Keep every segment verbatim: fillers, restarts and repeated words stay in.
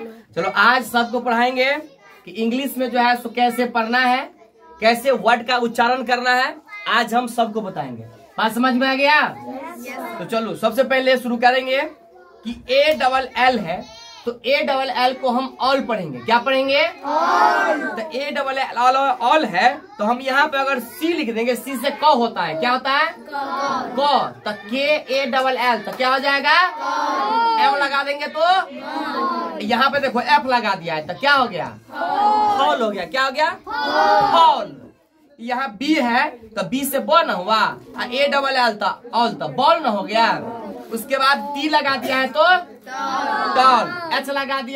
चलो आज सबको पढ़ाएंगे कि इंग्लिश में जो है सो कैसे पढ़ना है, कैसे वर्ड का उच्चारण करना है। आज हम सबको बताएंगे। बात समझ में आ गया? yes, तो चलो सबसे पहले शुरू करेंगे कि ए डबल एल है तो ए डबल एल को हम ऑल पढ़ेंगे। क्या पढ़ेंगे? ऑल। तो ए डबल एल ऑल है तो हम यहाँ पे अगर सी लिख देंगे, सी से क होता है। क्या होता है? क। तो के ए डबल एल तो क्या हो जाएगा? एम लगा देंगे तो यहाँ पे देखो एफ लगा दिया है तो क्या हो गया? हॉल हो गया। क्या हो गया? हॉल। यहाँ बी है तो बी से बॉल न हुआ, ए डबल एल था ऑल तो बॉल न हो गया। उसके बाद टी लगा दिया है तो टॉल, एच लगा दिया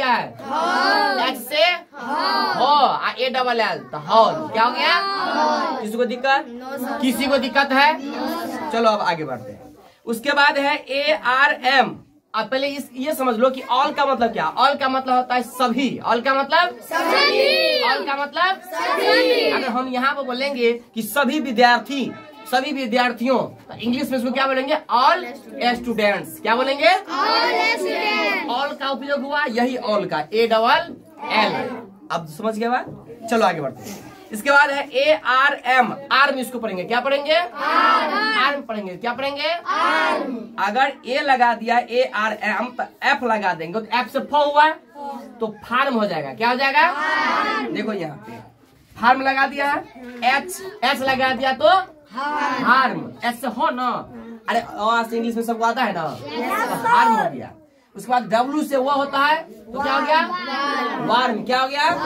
है एच से हो, ए डबल एल तो हॉल। क्या हो गया? किसी को दिक्कत? किसी को दिक्कत है? चलो अब आगे बढ़ते हैं। उसके बाद है ए आर एम। अब पहले इस ये समझ लो कि ऑल का मतलब क्या? ऑल का मतलब होता है सभी। ऑल का मतलब सभी। ऑल का मतलब सभी। अगर हम यहाँ पे बोलेंगे कि सभी विद्यार्थी, सभी विद्यार्थियों, तो इंग्लिश में इसको क्या बोलेंगे? All students. क्या बोलेंगे? All students. ऑल का उपयोग हुआ यही ऑल का, ए डबल एल। अब समझ गए बात? चलो आगे बढ़ते हैं। इसके बाद है ए आर एम। आर्म इसको पढ़ेंगे। क्या पढ़ेंगे? आर्म पढ़ेंगे। क्या पढ़ेंगे? आर्म। अगर ए लगा दिया ए आर एम तो एफ लगा देंगे तो एफ से फ हुआ तो फार्म हो जाएगा। क्या हो जाएगा? देखो यहाँ पे फार्म लगा दिया है, एच एच लगा दिया तो हार्म। एच से हो ना, अरे इंग्लिश में सबको आता है ना, तो हार्म हो गया। उसके बाद डब्ल्यू से वो होता है तो क्या हो गया? वार्म। क्या हो गया?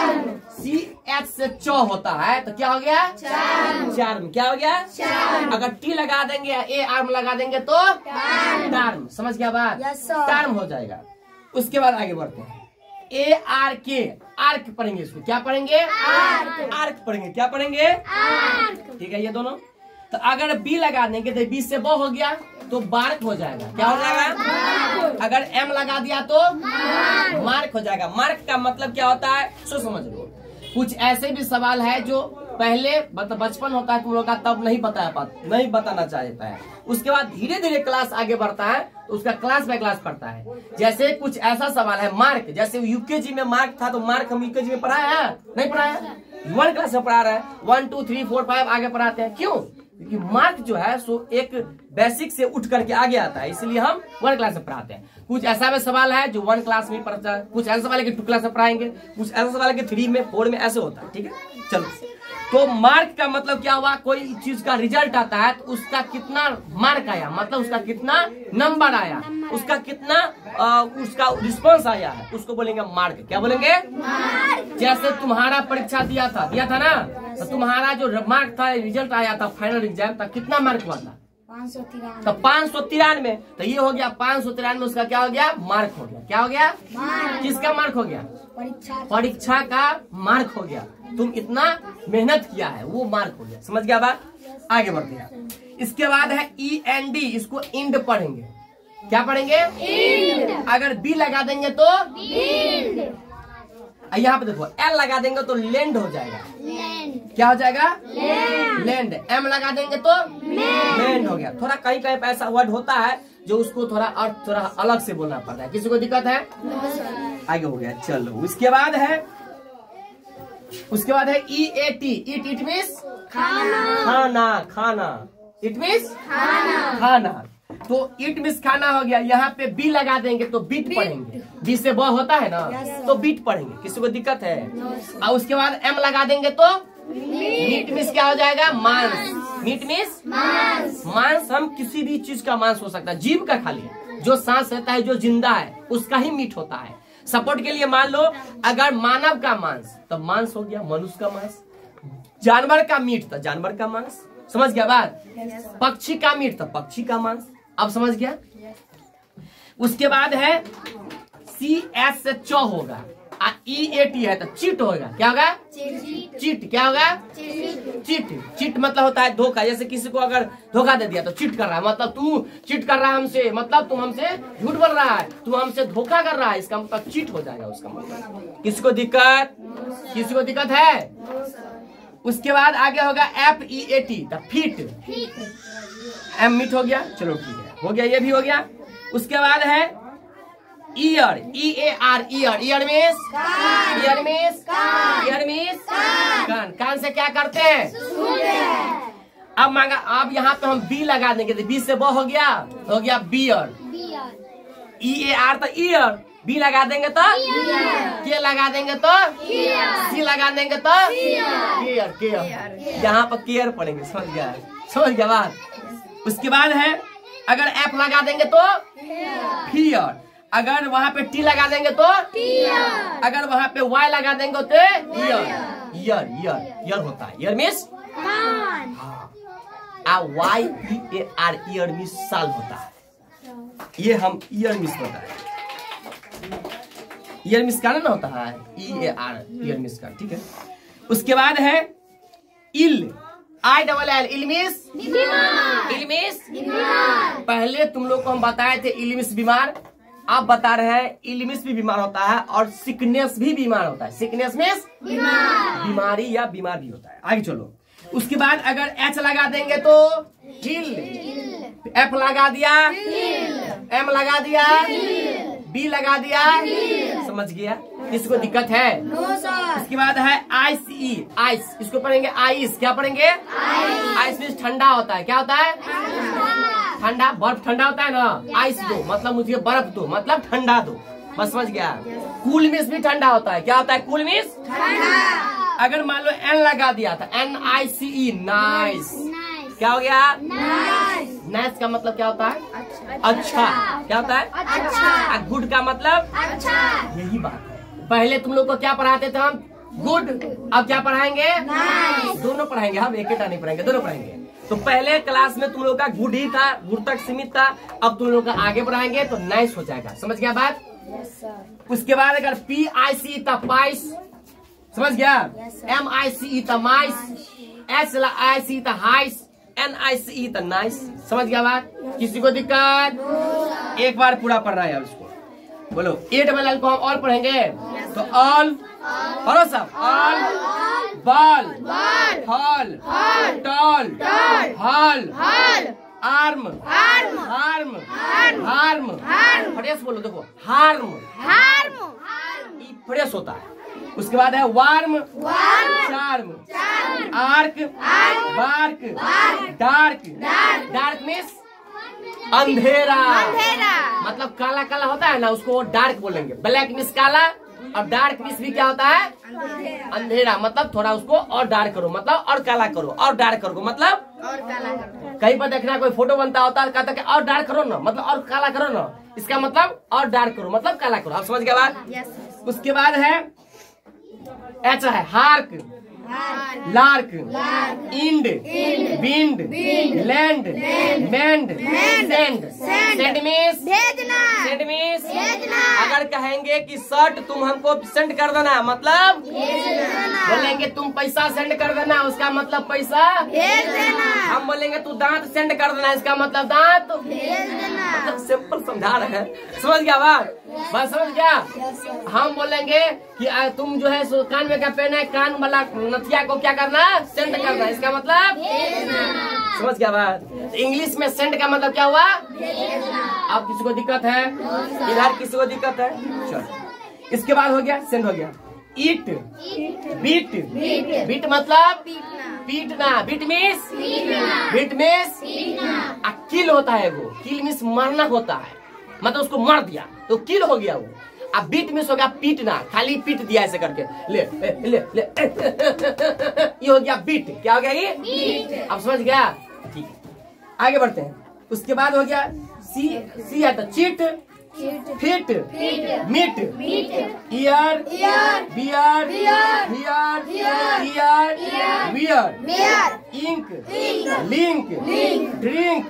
सी एच से चौ होता है तो क्या हो गया? चार्म। क्या हो गया? अगर टी लगा देंगे ए आर्म लगा देंगे तो टार्म। समझ गया बात? टार्म हो जाएगा। उसके बाद आगे बढ़ते हैं। ए आर के, आर्क पढ़ेंगे इसको। क्या पढ़ेंगे? आर्क। आर्क पढ़ेंगे। क्या पढ़ेंगे? आर्क। ठीक है ये दोनों। तो अगर बी लगा देंगे तो बी से बो हो गया तो बार्क हो जाएगा। क्या हो जाएगा? अगर एम लगा दिया तो मार्क हो जाएगा। मार्क का मतलब क्या होता है सो समझ लो। कुछ ऐसे भी सवाल है जो पहले बचपन होता है तुम लोग का तब नहीं बता पाता, नहीं बताना चाहता है। उसके बाद धीरे धीरे क्लास आगे बढ़ता है तो उसका क्लास बाय क्लास पढ़ता है। जैसे कुछ ऐसा सवाल है मार्क, जैसे यूकेजी में मार्क था तो मार्क हम यूकेजी में पढ़ाया है? नहीं पढ़ाया। वन क्लास में पढ़ा रहे हैं, one two three four five आगे पढ़ाते हैं। क्यों? क्योंकि मार्क जो है सो एक बेसिक से उठ करके आगे आता है, इसलिए हम वन क्लास में पढ़ाते हैं। कुछ ऐसा भी सवाल है जो वन क्लास में पढ़ता है, कुछ ऐसा सवाल है कि टू क्लास में पढ़ाएंगे, कुछ ऐसा सवाल है कि थ्री में फोर में ऐसे होता है। ठीक है चलो। तो मार्क का मतलब क्या हुआ? कोई चीज का रिजल्ट आता है तो उसका कितना मार्क आया, मतलब उसका कितना नंबर आया, उसका कितना आ, उसका रिस्पॉन्स आया है, उसको बोलेंगे मार्क। क्या बोलेंगे? मार्क। जैसे तुम्हारा परीक्षा दिया था दिया था ना, तो तुम्हारा जो मार्क था, रिजल्ट आया था फाइनल एग्जाम था, कितना मार्क हुआ था? तो पाँच सौ तिरानवे। तो ये हो गया पाँच सौ तिरानवे, उसका क्या हो गया? मार्क हो गया। क्या हो गया? मार्क। किसका मार्क हो गया? परीक्षा परीक्षा का मार्क हो गया। तुम इतना मेहनत किया है वो मार्क हो गया। समझ गया बात? आगे बढ़ते हैं। इसके बाद है ई एन डी। इसको इंड पढ़ेंगे। क्या पढ़ेंगे? इंड। अगर बी लगा देंगे तो इंड। यहाँ पे देखो एल लगा देंगे तो लैंड हो जाएगा। लैंड। क्या हो जाएगा? लैंड। लैंड। एम लगा देंगे तो लैंड हो गया। थोड़ा कहीं कहीं पे ऐसा वर्ड होता है जो उसको थोड़ा अर्थ थोड़ा अलग से बोलना पड़ता है। किसी को दिक्कत है? आगे हो गया। चलो उसके बाद है उसके बाद है E A T. It it means खाना। खाना खाना इट मीन्स खाना खाना। तो इट मीन्स खाना हो गया। यहाँ पे बी लगा देंगे तो बीट पढ़ेंगे। बी से ब होता है ना, तो बीट पढ़ेंगे। किसी को दिक्कत है? और उसके बाद एम लगा देंगे तो मीट मीन्स क्या हो जाएगा? मांस। मीट मीन्स मांस। मांस हम किसी भी चीज का मांस हो सकता है, जीव का खाली, जो सांस रहता है, जो जिंदा है उसका ही मीट होता है। सपोर्ट के लिए मान लो अगर मानव का मांस तो मांस हो गया मनुष्य का मांस, जानवर का मीट तो जानवर का मांस। समझ गया बात? पक्षी का मीट तो पक्षी का मांस। अब समझ गया? उसके बाद है सी एस से चौ होगा, ई ए टी है तो चिट होगा। क्या होगा? चिट। क्या होगा? चिट। चिट मतलब होता है धोखा। जैसे किसी को अगर धोखा दे दिया तो चिट कर रहा है, मतलब तू चिट कर रहा है हमसे, मतलब तुम हमसे झूठ बोल रहा है, तू हमसे धोखा कर रहा है, इसका मतलब चिट हो जाएगा उसका मतलब। किसी को दिक्कत? किसी को दिक्कत है? उसके बाद आगे होगा एफ ई ए टी तो फीट। एम मीट हो गया। चलो ठीक है, हो गया, ये भी हो गया। उसके बाद है ear, E A R, ear. Ear means ear means ear means कान। कान से क्या करते हैं? अब मांगा, अब यहाँ पे हम बी लगा देंगे तो बी से ब हो गया, हो गया बियर। ई ए आर तो ईयर, बी लगा देंगे तो के लगा देंगे तो सी लगा देंगे तो केयर, केयर। यहाँ पर केयर पढ़ेंगे, समझ गया? समझ गया बात? उसके बाद है अगर एफ लगा देंगे तो फियर, अगर वहाँ पे टी लगा देंगे तो अगर वहाँ पे वाई लगा देंगे तो ईयर। ईयर ईयर ईयर होता है, year means Y E A R, year means साल होता है। ये हम ईयर मिस होता है, ईयर मिस का ना होता है, ई ए आर, ईयर मिस का, ठीक है। उसके बाद है इल, आई डबल एल, इलमिस इलमिस। पहले तुम लोग को हम बताए थे इलमिस बीमार, आप बता रहे हैं इलमिस भी बीमार होता है और सिकनेस भी बीमार होता है। सिकनेस मीन्स बीमारी या बीमार भी होता है। आगे चलो। उसके बाद अगर एच लगा देंगे तो हिल, एफ लगा दिया, एम लगा दिया, बी लगा दिया, समझ गया? किसको दिक्कत है? इसके बाद है आइस, ई आइस, इसको पढ़ेंगे आइस। क्या पढ़ेंगे? आइस मीन्स ठंडा होता है। क्या होता है? ठंडा, बर्फ ठंडा होता है ना। आइस दो मतलब मुझे बर्फ दो, मतलब ठंडा दो, बस समझ गया? कूल मीन्स भी ठंडा होता है। क्या होता है? कूल मीन्स ठंडा। अगर मान लो एन लगा दिया था, एन आई सी ई, नाइस। क्या हो गया? नाइस। नाइस का मतलब क्या होता है? अच्छा, अच्छा। क्या होता है? अच्छा। गुड का मतलब अच्छा। यही बात है। पहले तुम लोग को क्या पढ़ाते थे हम? गुड। अब क्या पढ़ाएंगे? नाइस। दोनों पढ़ाएंगे हम, एक ही नहीं पढ़ाएंगे, दोनों पढ़ाएंगे। तो पहले क्लास में तुम लोग का गुड ही था, गुड तक सीमित था। अब तुम लोग का आगे बढ़ाएंगे तो नाइस हो जाएगा। समझ गया बात? yes, उसके बाद अगर पी आई सी था पाइस, समझ गया? एम आई सी था माइस, एच आई सी था हाइस, एन आई सी था नाइस। समझ गया बात? किसी को दिक्कत? no, एक बार पूरा पढ़ रहा है उसको। बोलो ए डबल एल को हम ऑल पढ़ेंगे yes, तो ऑल पढ़ो सब। All ball, hall, tall, hall, arm, harm, harm, fresh बोलो, देखो हार्म, फ्रेश होता है। उसके बाद है warm, charm, ark, bark, dark, dark means अंधेरा, मतलब काला काला होता है ना, उसको डार्क बोलेंगे। ब्लैक मीन्स काला और डार्क मीन्स भी क्या होता है? अंधेरा। मतलब थोड़ा उसको और डार्क करो, मतलब और काला करो, और डार्क करो, मतलब और काला करो। कहीं पर देखना कोई फोटो बनता होता है, कहता है और डार्क करो ना, मतलब और काला करो ना, इसका मतलब और डार्क करो, मतलब काला करो। आप समझ गए बात? उसके बाद है ऐसा है hark, lark, end, wind, land, mend, send. Send means send means अगर कहेंगे कि शर्ट तुम हमको सेंड कर देना, मतलब बोलेंगे तुम पैसा सेंड कर देना, उसका मतलब पैसा भेज देना। हम बोलेंगे तू दांत सेंड कर देना, इसका मतलब दांत भेज देना। मतलब सिंपल समझा रहे हैं। समझ गया बात? बात समझ गया? हम बोलेंगे कि तुम जो है कान में क्या पहना है, कान वाला नथिया को क्या करना? सेंड करना, इसका मतलब समझ गया बात? इंग्लिश में सेंड का मतलब क्या हुआ? अब किसी को दिक्कत है? इधर किसी को दिक्कत है? चलो, इसके बाद हो गया सेंड, हो गया ईट, बीट, बीट मतलब पीटना, beat means beat means kill होता है। वो किल मीन्स मरना होता है, मतलब उसको मार दिया तो किल हो गया वो। अब बीट मीन्स हो गया पीटना, खाली पीट दिया ऐसे करके, ले ले ले, ले ये हो गया बीट। क्या हो गया ये? अब समझ गया? ठीक है, आगे बढ़ते हैं। उसके बाद हो गया सी, सी आता cheat, fit, meat, ear, bear, hear, ear, wear, ink, link, drink,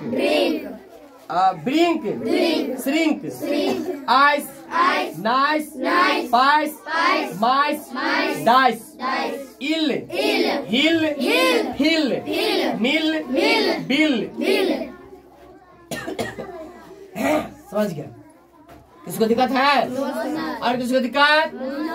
brink, shrink, ice, nice, pice, mice, dice, ill, hill, hill, mill, bill. समझ गया? किसको दिक्कत है? और किसको दिक्कत?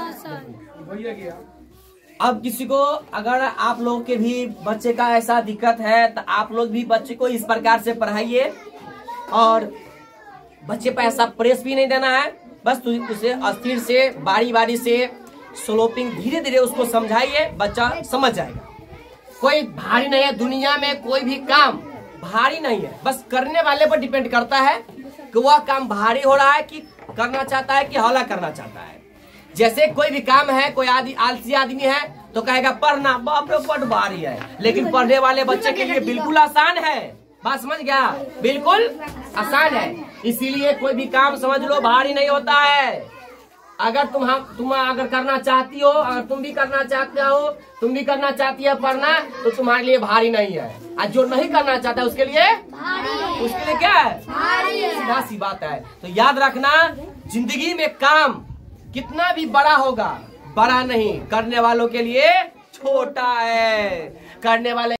अब किसी को अगर आप लोग के भी बच्चे का ऐसा दिक्कत है तो आप लोग भी बच्चे को इस प्रकार से पढ़ाइए, और बच्चे पर ऐसा प्रेस भी नहीं देना है बस उसे अस्थिर से बारी बारी से स्लोपिंग धीरे धीरे उसको समझाइए, बच्चा समझ जाएगा। कोई भारी नहीं है दुनिया में, कोई भी काम भारी नहीं है, बस करने वाले पर डिपेंड करता है कि वह काम भारी हो रहा है कि करना चाहता है कि हौला करना चाहता है। जैसे कोई भी काम है, कोई आदि आलसी आदमी है तो कहेगा पढ़ना बाप रे बड़ भारी है, लेकिन पढ़ने वाले बच्चे के लिए बिल्कुल आसान है। बात समझ गया? बिल्कुल आसान है। इसीलिए कोई भी काम समझ लो भारी नहीं होता है। अगर तुम तुम अगर करना चाहती हो, अगर तुम भी करना चाहते हो, तुम भी करना चाहती है पढ़ना, तो तुम्हारे लिए भारी नहीं है। और जो नहीं करना चाहता है उसके लिए भारी। उसके लिए क्या है? भारी। सीधा सी बात है। तो याद रखना, जिंदगी में काम कितना भी बड़ा होगा, बड़ा नहीं, करने वालों के लिए छोटा है। करने वाले